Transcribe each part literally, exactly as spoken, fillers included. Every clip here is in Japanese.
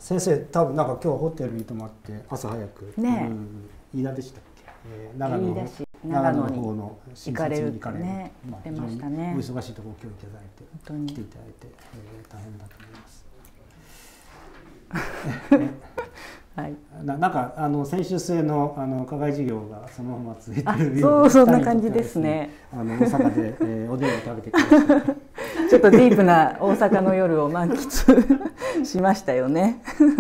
先生多分なんか今日ホテルに泊まって朝早くね、 うん、飯田でしたっけ、えー、長野の長野に方の行かれるってね言ってましたね。 お忙しいところ今日いただいて本当に来ていただいて、えー、大変だと思います。はい、な, なんかあの先週末のあの課外授業がそのまま続いているようで、そうそんな感じですね。 あの大阪で、えー、おでんを食べてきました。 ちょっとディープな大阪の夜を満喫しましたよね。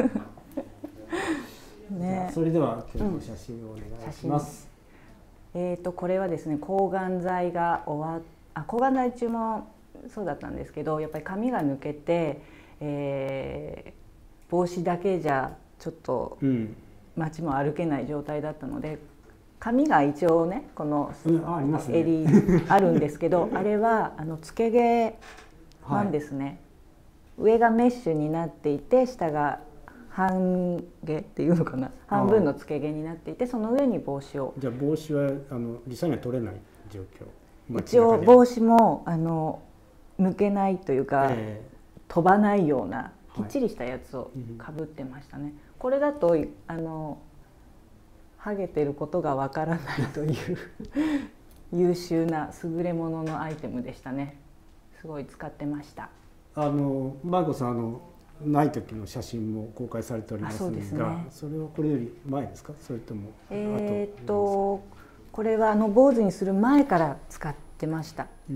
ね、それでは今日の写真をお願いします。 うん、えっ、ー、とこれはですね、抗がん剤が終わっあ抗がん剤中もそうだったんですけど、やっぱり髪が抜けて、えー、帽子だけじゃちょっと街も歩けない状態だったので、髪が一応ねこの襟あるんですけど、あれはあのつけ毛なんですね。はい、上がメッシュになっていて下が半毛っていうのかな、半分のつけ毛になっていて、その上に帽子を。 じゃあ帽子はあの実際には取れない状況。 一応帽子もあの抜けないというか、えー、飛ばないようなきっちりしたやつをかぶってましたね。はい、これだとあのハゲてることがわからないという優秀な優れもののアイテムでしたね。すごい使ってました。 あの舞子さん、あのない時の写真も公開されておりますが、 そうですね、それはこれより前ですか、それともえっとこれはあの坊主にする前から使ってました。うん、うん、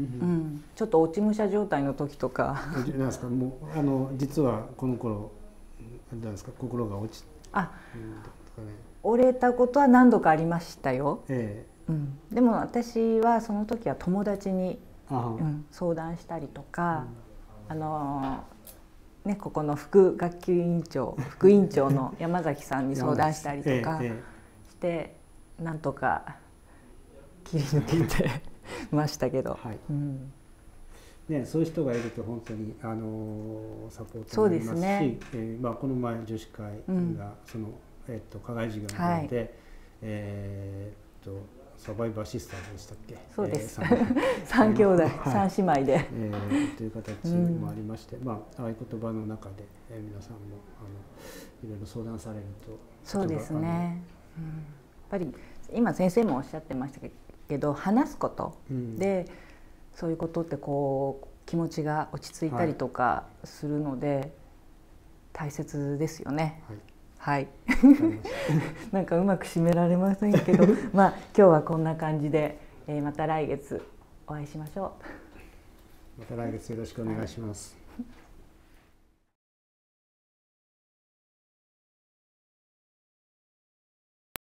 ちょっと落ち武者状態の時とか。 なんですか、もうあの実はこの頃なんですか、心が落ちあ、うんね、折れたことは何度かありましたよ。ええ、うん、でも私はその時は友達に、うん、相談したりとか、うん、あのね、ここの副学級委員長副委員長の山崎さんに相談したりとかして、なんとか切り抜けてましたけど、はい、うん、 ね、そういう人がいると本当にあのサポートになりますし、そうですね、えーまあ、この前女子会がその、うん、えー、と課外授業の方で、はい、えー、とサバイバーシスターズでしたっけ。 そうです。三兄弟、三姉妹で、 えー、という形もありまして、うん、まあああいう言葉の中で、えー、皆さんもあのいろいろ相談されると。 そうですね。うん、やっぱり今先生もおっしゃってましたけど、話すことで、うん、そういうことってこう気持ちが落ち着いたりとかするので、はい、大切ですよね。はい。はい、なんかうまく締められませんけどまあ今日はこんな感じで、えー、また来月お会いしましょう。 また来月よろしくお願いします。はい。